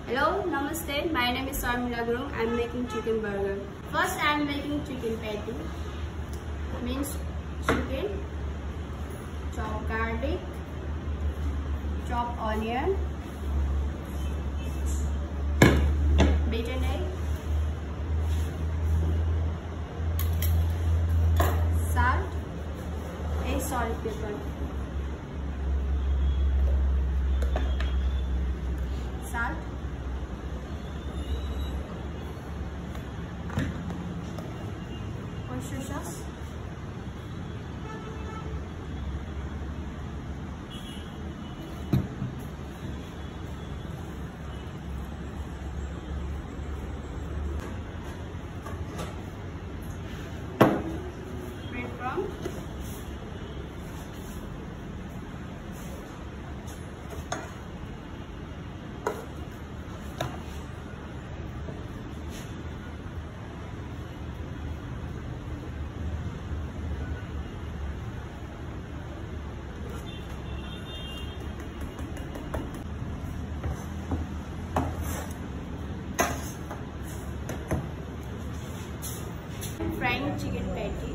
Hello, Namaste. My name is Sharmila Gurung. I am making chicken burger. First, I am making chicken patty. Minced chicken, chopped garlic, chopped onion, beaten egg, salt, and salt, pepper. Salt, oyster sauce, breadcrumb, frying chicken patty,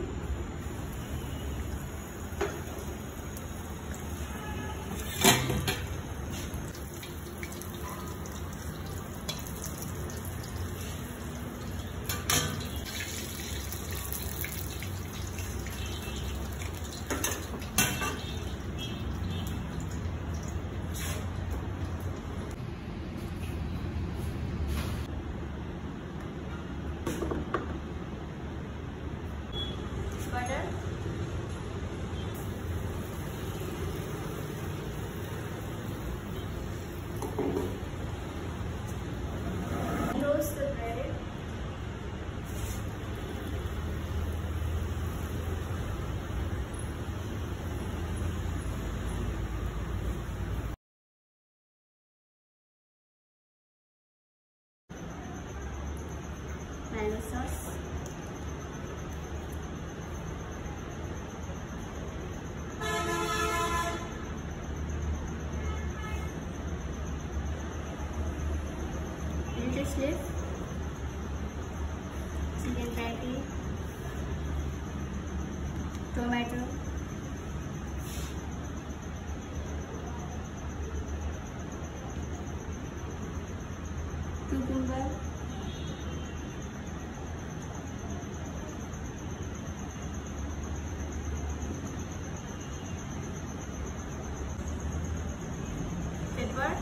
butter, roast the bread, mayonnaise sauce, lettuce leaf, chicken patty, tomato, cucumber, pepper,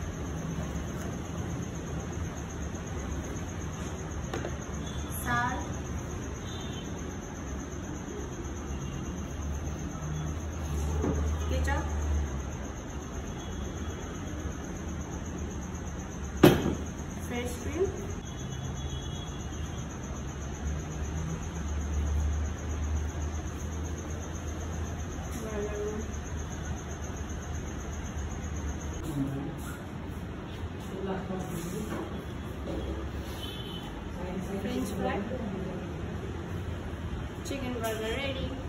salt, ketchup, fresh cream, French fry, chicken burger ready.